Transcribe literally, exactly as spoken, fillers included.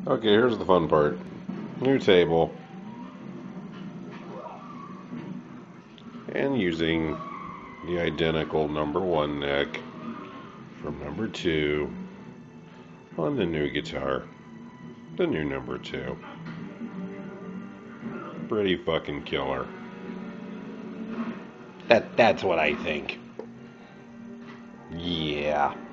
Okay, here's the fun part. New table. And using the identical number one neck from number two on the new guitar. The new number two. Pretty fucking killer. That that's what I think. Yeah.